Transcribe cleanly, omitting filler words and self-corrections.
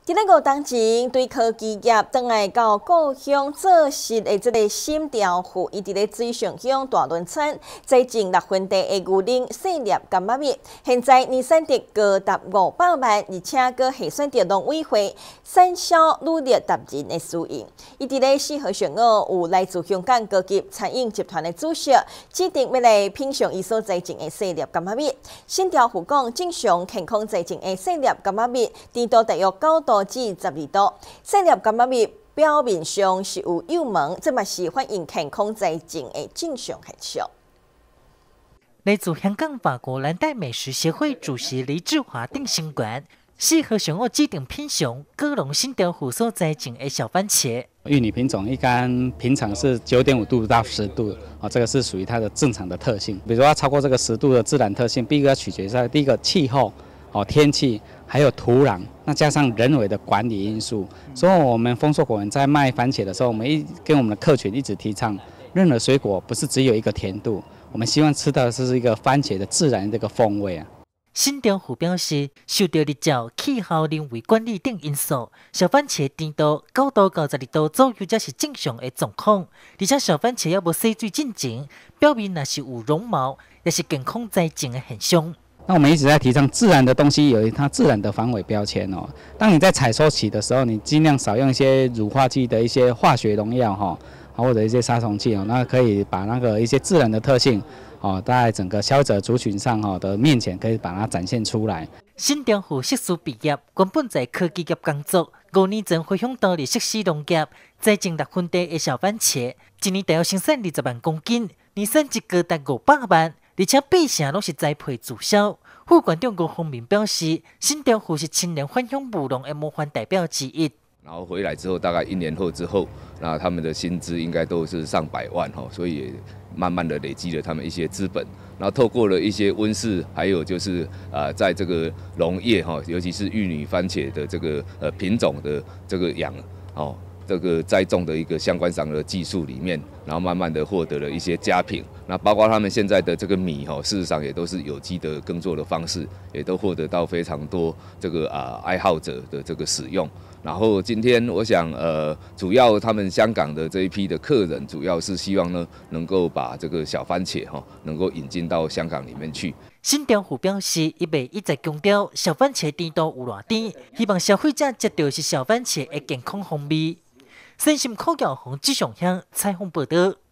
伫咧5当前，对科技业转来到故乡做事的这个新潮户，伊伫咧水上乡大轮村栽种6分地的牛奶细粒柑仔蜜，现在年产值高达500万，而且阁下选着农委会产销履历达人的输赢。伊伫咧4号上午有来自香港高级餐饮集团的主席指定要来品尝伊所栽种的细粒柑仔蜜。新潮户讲，正常健康栽种的细粒柑仔蜜，甜度大约9度至12度，细粒柑仔蜜表面上是有幼萌，这嘛是反映健康栽种的正常现象。 来自香港法国蓝带美食协会主席黎志华定心馆4号上午指定品尝高雄新潮户所栽种的小番茄。 玉米品种一般平常是9.5度到10度，这个是属于它的正常的特性。比如说要超过这个10度的自然特性，第一个要取决在第一个气候、天气，还有土壤，那加上人为的管理因素。所以我们丰硕果园在卖番茄的时候，我们跟我们的客群一直提倡，任何水果不是只有一个甜度，我们希望吃到的是一个番茄的自然这个风味啊。 新潮户表示，受到日照、气候、人为管理等因素，小番茄甜度9度到12度左右才是正常的状况。而且小番茄也无洗水进前，表面若是有绒毛，也是健康栽种的现象。 那我们一直在提倡自然的东西有它自然的防伪标签哦。当你在采收期的时候，你尽量少用一些乳化剂的一些化学农药或者一些杀虫剂那可以把那个一些自然的特性在整个消费者族群上的面前可以把它展现出来。 新潮户硕士毕业，原本在科技业工作，5年前回乡到立实施农业，栽种6分地的小番茄，一年大约生产20万公斤，年产值高达500万，而且8成拢是栽培自销。副馆长吴宏明表示，新潮户是青年返乡务农的模范代表之一。 然后回来之后，大概1年后之后，那他们的薪资应该都是上百万所以也慢慢的累积了他们一些资本。然后透过了一些温室，还有就是在这个农业尤其是玉米、番茄的这个品种的这个这个栽种的一个相关上的技术里面，然后慢慢的获得了一些佳品。那包括他们现在的这个米事实上也都是有机的耕作的方式，也都获得到非常多这个爱好者的这个使用。然后今天我想主要他们香港的这一批的客人，主要是希望呢能够把这个小番茄能够引进到香港里面去。 新潮户表示，伊袂一再强调小番茄甜度有偌甜，希望消费者食到是小番茄的健康风味。新心科技红志上乡采访报道。